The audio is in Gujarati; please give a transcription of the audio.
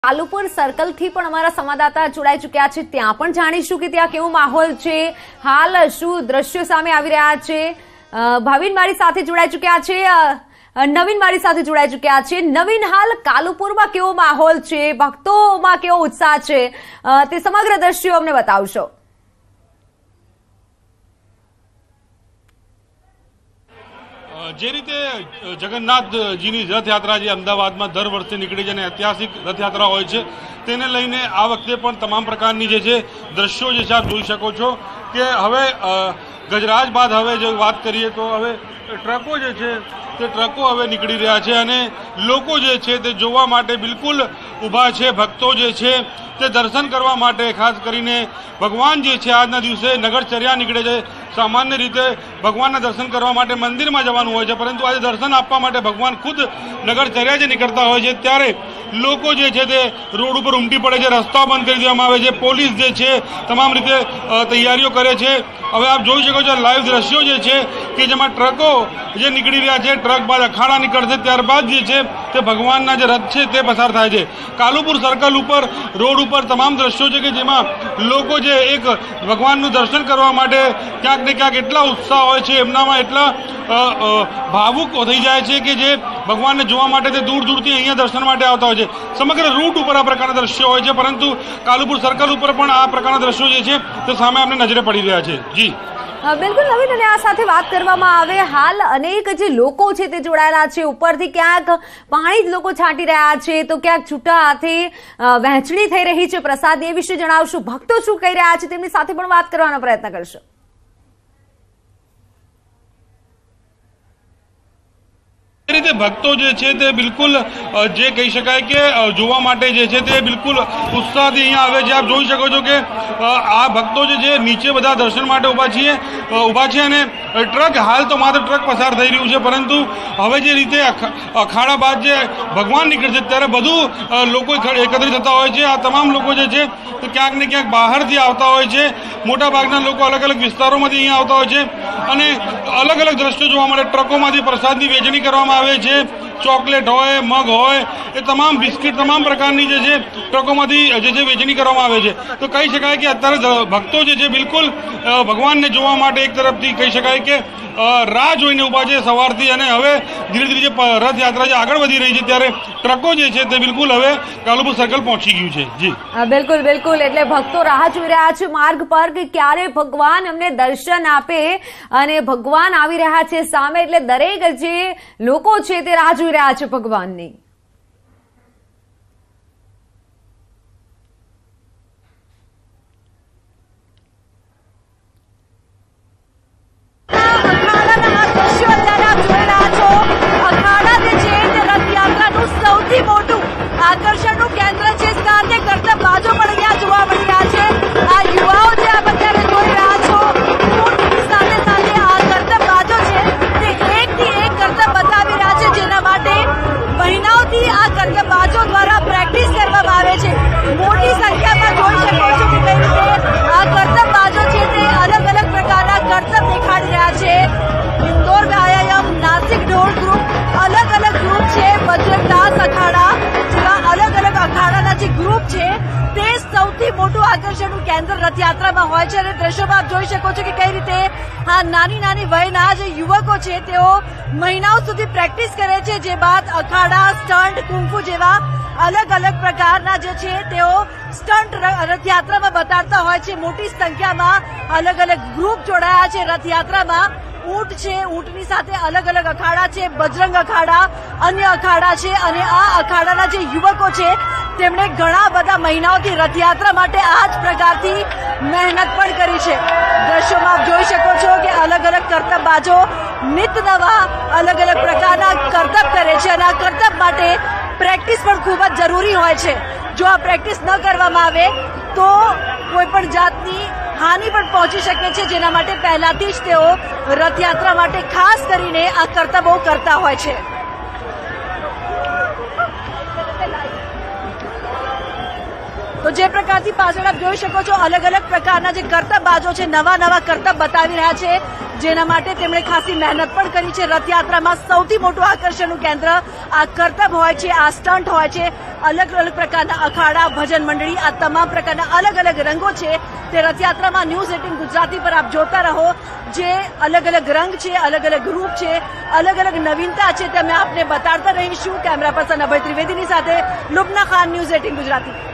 કાલુપુર સર્કલથી પણ અમારા સંવાદદાતા જોડાઈ ચૂક્યા છે, ત્યાં પણ જાણીશું કે ત્યાં કેવો માહોલ છે, હાલ શું દ્રશ્યો સામે આવી રહ્યા છે। ભાવિન મારી સાથે જોડાઈ ચૂક્યા છે, નવીન મારી સાથે જોડાઈ ચૂક્યા છે। નવીન, હાલ કાલુપુરમાં કેવો માહોલ છે, ભક્તોમાં કેવો ઉત્સાહ છે, તે સમગ્ર દ્રશ્યો અમને બતાવશો। જે રીતે જગન્નાથજીની રથયાત્રા જે અમદાવાદમાં દર વર્ષે નીકળી છે અને ઐતિહાસિક રથયાત્રા હોય છે, તેને લઈને આ વખતે પણ તમામ પ્રકારની જે છે દ્રશ્યો જે છે આપ જોઈ શકો છો કે હવે ગજરાજ બાદ હવે જો વાત કરીએ તો હવે ટ્રકો જે છે તે ટ્રકો હવે નીકળી રહ્યા છે અને લોકો જે છે તે જોવા માટે બિલકુલ ઊભા છે। ભક્તો જે છે તે દર્શન કરવા માટે, ખાસ કરીને ભગવાન જે છે આજના દિવસે નગરચર્યા નીકળે છે। સામાન્ય રીતે ભગવાનના દર્શન કરવા માટે મંદિરમાં જવાનું હોય છે, પરંતુ આજે દર્શન આપવા માટે ભગવાન ખુદ નગરચર્યા જે નીકળતા હોય છે, ત્યારે લોકો જે છે તે રોડ ઉપર ઉમટી પડે છે, રસ્તા બંધ કરી દેવામાં આવે છે, પોલીસ જે છે તમામ રીતે તૈયારીઓ કરે છે। હવે આપ જોઈ શકો છો લાઈવ દ્રશ્યો જે છે કે જેમાં ટ્રકો જે નીકળી રહ્યા છે, ટ્રક બાદ અખાડા નીકળશે, ત્યારબાદ જે છે તે ભગવાનના જે રથ છે તે પસાર થાય છે। કાલુપુર સર્કલ ઉપર રોડ ઉપર તમામ દ્રશ્યો છે કે જેમાં લોકો જે એક ભગવાનનું દર્શન કરવા માટે ક્યાંક ને ક્યાંક એટલા ઉત્સાહ હોય છે, એમનામાં એટલા ભાવુક થઈ જાય છે કે જે ભગવાનને જોવા માટે તે દૂર દૂરથી અહીંયા દર્શન માટે આવતા હોય છે। સમગ્ર રૂટ ઉપર આ પ્રકારના દ્રશ્યો હોય છે, પરંતુ કાલુપુર સર્કલ ઉપર પણ આ પ્રકારના દ્રશ્યો જે છે તે સામે આપણે નજરે પડી રહ્યા છે। જી બિલકુલ નવીન, અને આ સાથે વાત કરવામાં આવે, હાલ અનેક જે લોકો છે તે જોડાયેલા છે, ઉપરથી ક્યાંક પાણી જ લોકો છાંટી રહ્યા છે, તો ક્યાંક છૂટા હાથે વહેંચણી થઈ રહી છે પ્રસાદ, એ વિશે જણાવશું। ભક્તો શું કહી રહ્યા છે તેમની સાથે પણ વાત કરવાનો પ્રયત્ન કરશો। રીતે ભક્તો જે છે તે બિલકુલ જે કહી શકાય કે જોવા માટે જે છે તે બિલકુલ ઉત્સાહથી અહીંયા આવે છે। આપ જોઈ શકો છો કે આ ભક્તો જે છે નીચે બધા દર્શન માટે ઊભા છે અને ટ્રક હાલ તો માત્ર ટ્રક પસાર થઈ રહ્યું છે, પરંતુ હવે જે રીતે અખાડા બાદ જે ભગવાન નીકળે છે ત્યારે બધું લોકો એકત્રિત થતા હોય છે। આ તમામ લોકો જે છે તે ક્યાંક ને ક્યાંક બહારથી આવતા હોય છે, મોટા ભાગના લોકો અલગ અલગ વિસ્તારોમાંથી અહીંયા આવતા હોય છે અને અલગ અલગ દ્રશ્યો જોવા મળે। ટ્રકોમાંથી પ્રસાદની વેચણી કરવામાં આવે છે, ચોકલેટ હોય, મગ હોય, એ તમામ બિસ્કિટ તમામ પ્રકારની જે છે ટ્રકોમાંથી જે છે વેચણી કરવામાં આવે છે। તો કહી શકાય કે અત્યારે ભક્તો જે છે બિલકુલ ભગવાનને જોવા માટે એક તરફથી કહી શકાય કે રાહ જોઈને ઊભા છે સવારથી, અને હવે ધીરે ધીરે જે રથયાત્રા જે આગળ વધી રહી છે ત્યારે ટ્રકો જે છે તે બિલકુલ હવે કાલુપુર સર્કલ પહોંચી ગયું છે। જી બિલકુલ બિલકુલ, એટલે ભક્તો રાહ જોઈ રહ્યા છે માર્ગ પર કે ક્યારે ભગવાન અમને દર્શન આપે, અને ભગવાન આવી રહ્યા છે સામે, એટલે દરેક જે લોકો છે તે રાહ જોઈ રહ્યા છે ભગવાનની। સૌથી મોટું આકર્ષણનું કેન્દ્ર છે, સાથે કરતબ બાજો પણ અહીંયા જોવા મળી રહ્યા છે। આ યુવાઓ જે આપ અત્યારે જોઈ રહ્યા છો, ઊંટની સાથે સાથે આ કરતબ બાજો છે તે એકથી એક કરતબ બતાવી રહ્યા છે, જેના માટે મહિનાઓથી આ કરતબ બાજો દ્વારા પ્રેક્ટિસ કરવામાં આવે છે। મોટી સંખ્યામાં જોઈ શકો છો કે કઈ રીતે આ કરતબ બાજો છે તે અલગ અલગ પ્રકારના કરતબ દેખાડી રહ્યા છે। ઇન્દોર વ્યાયામ, નાસિક ઢોળ ગ્રુપ, અલગ અલગ ગ્રુપ છે, બજરંગદાસ અખાડા જેવા અલગ અલગ અખાડાના જે ગ્રુપ છે તે સૌથી મોટું આકર્ષણનું કેન્દ્ર રથયાત્રામાં હોય છે। અને દ્રશ્યોમાં આપ જોઈ શકો છો કે કઈ રીતે આ નાની નાની વયના જે યુવકો છે તેઓ મહિનાઓ સુધી પ્રેક્ટિસ કરે છે, જે બાદ અખાડા, સ્ટન્ટ, કુંફુ જેવા અલગ અલગ પ્રકારના જે છે તેઓ સ્ટન્ટ રથયાત્રામાં બતાડતા હોય છે। મોટી સંખ્યામાં અલગ અલગ ગ્રુપ જોડાયા છે રથયાત્રામાં। ઊંટ છે, ઊંટની સાથે અલગ અલગ અખાડા છે, બજરંગ અખાડા, અન્ય અખાડા છે, અને આ અખાડાના જે યુવકો છે તેમણે ઘણા બધા મહિનાઓથી રથયાત્રા માટે આ જ પ્રકારથી મહેનત પણ કરી છે। દ્રશ્યોમાં આપ જોઈ શકો છો કે અલગ અલગ કરતબ બાજો નિત નવા અલગ અલગ પ્રકારના કરતબ કરે છે, અને આ કરતબ માટે પ્રેક્ટિસ પણ ખૂબ જ જરૂરી હોય છે। જો આ પ્રેક્ટિસ ન કરવામાં આવે તો કોઈ પણ જાતની હાનિ પણ પહોંચી શકે છે, જેના માટે પહેલાથી જ તેઓ રથયાત્રા માટે ખાસ કરીને આ કરતબો કરતા હોય છે। તો જે પ્રકારથી પાછળ આપ જોઈ શકો છો અલગ અલગ પ્રકારના જે કરતબ બાજો છે, નવા નવા કરતબ બતાવી રહ્યા છે, જેના માટે તેમણે ખાસી મહેનત પણ કરી છે। રથયાત્રામાં સૌથી મોટું આકર્ષણનું કેન્દ્ર આ કરતબ હોય છે, આ સ્ટન્ટ હોય છે। અલગ અલગ પ્રકારના અખાડા, ભજન મંડળી, આ તમામ પ્રકારના અલગ અલગ રંગો છે તે રથયાત્રામાં ન્યૂઝ 18 ગુજરાતી પર આપ જોતા રહો. જે અલગ અલગ રંગ છે, અલગ અલગ રૂપ છે, અલગ અલગ નવીનતા છે તે અમે આપને બતાડતા રહીશું. કેમેરા પર્સન અભય ત્રિવેદીની સાથે લુબના ખાન, ન્યૂઝ 18 ગુજરાતી.